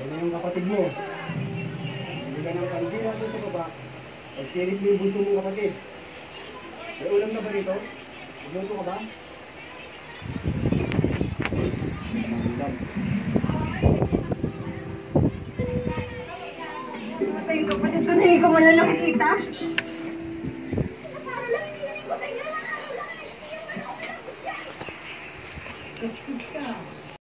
na yung kapatid mo. Hindi ka ng kandila doon sa baba. Pagkirit mo yung buso mong kapatid. May ulam na ba rito? Magluto ka ba? Ulam. Matay yung kapatid ko na hindi ko man lang nakikita.